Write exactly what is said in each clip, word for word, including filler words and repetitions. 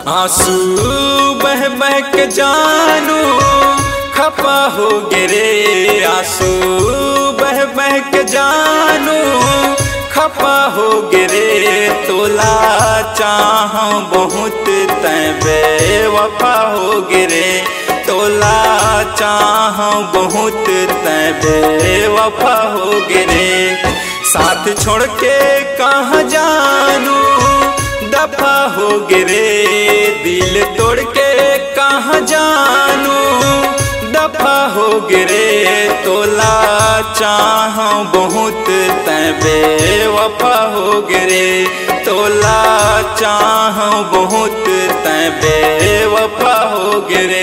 आंसू बह बह के जानू खपा हो गिरे, आंसू बह बह के जानू खपा हो गिरे। तोला चाहूं बहुत तैं बेवफा हो गिरे, तोला चाहूं बहुत तैं बेवफा हो गिरे। साथ छोड़ के कहाँ जानू दफा हो गिरे, दिल तोड़ के कहाँ जानू दफा हो गिरे। तोला चाहूं बहुत तैं बेवफा हो गिरे, तोला चाहूं बहुत तैं बेवफा हो गिरे।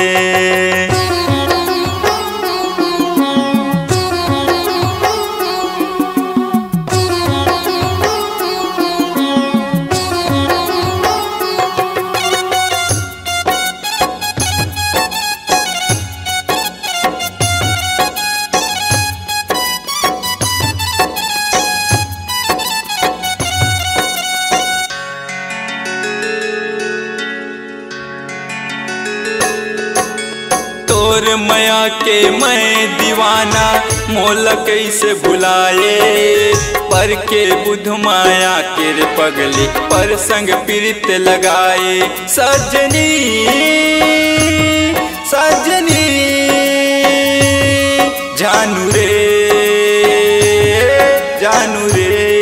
तोर माया के मैं दीवाना मोल कैसे भुलाए, पर के बुध माया के रे पगली पर संग प्रीत लगाए। सजनी सजनी जानू रे जानू रे,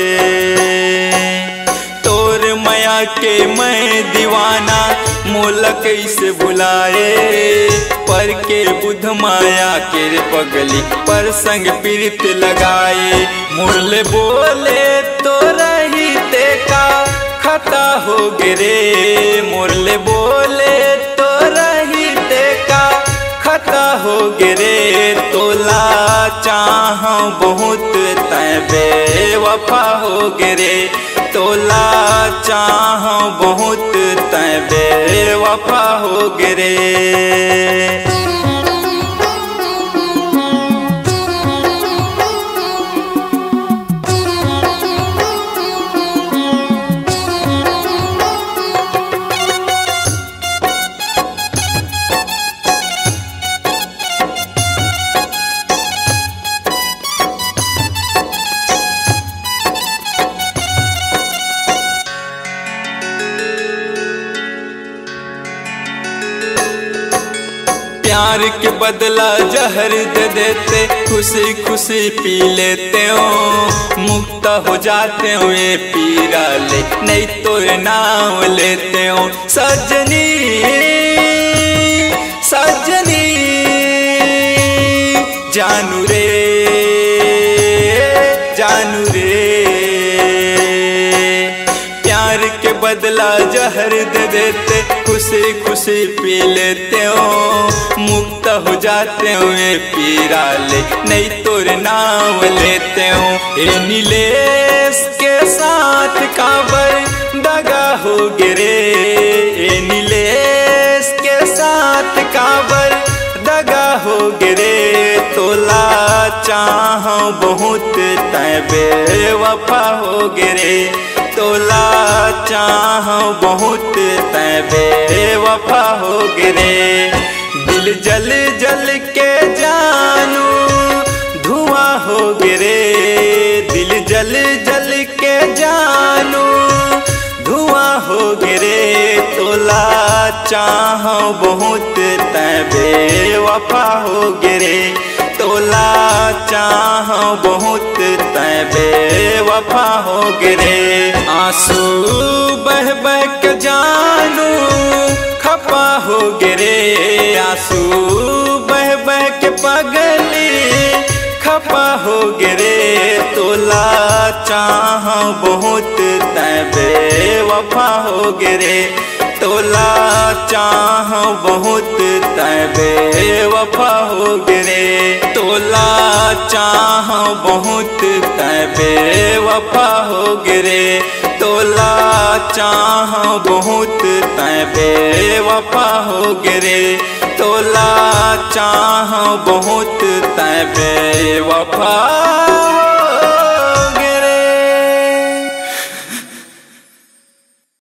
तोर माया के मैं दीवाना मोल कैसे बुलाए, पर के बुध माया के रे पगली पर संग प्रीत लगाए। मुरले बोले तो रही ते का खता हो गिरे, मुरले बोले तो रही ते का खता हो गिरे। तोला चाहूं बहुत तैं बेवफा हो गिरे, तोला चाहूं बहुत तैं बेवफा हो गिरे। प्यार के बदला जहर दे देते, खुशी खुशी पी लेते हो, मुक्त हो जाते हो ये पीरा ले, नहीं तो नाम लेते हो। सजनी सजनी जानू रे जानू रे, प्यार के बदला जहर दे देते, खुशी खुशी पी लेते हो, मुक्त हो जाते हो ये पीरा ले, नहीं तोर नाम लेते हो। ए नीलेश के साथ काबर दगा हो गिरे, ए नीलेश के साथ काबर दगा हो गिरे। तोला चाहूं बहुत तैं बेवफा हो गिरे, तोला चाहूं बहुत तैं बेवफा हो गिरे। दिल जल जल के जानू धुआं हो गिरे, दिल जल जल के जानू धुआं हो गिरे। तोला चाहूं बहुत तैं बेवफा हो गिरे, तोला चाहूं बहुत तैं बेवफा हो गिरे। आंसू बह बह के जानू खपा हो गिरे, आंसू बह बह के पगली खपा हो गिरे। तोला चाहूं बहुत तैं बेवफा हो गिरे, तोला चाहूं बहुत तैं बेवफा हो गिरे, तोला चाहूं बहुत तैं बेवफा हो गिरे, तोला चाहूं बहुत तैं बेवफा हो गिरे, तोला चाहूं बहुत तैं बेवफा।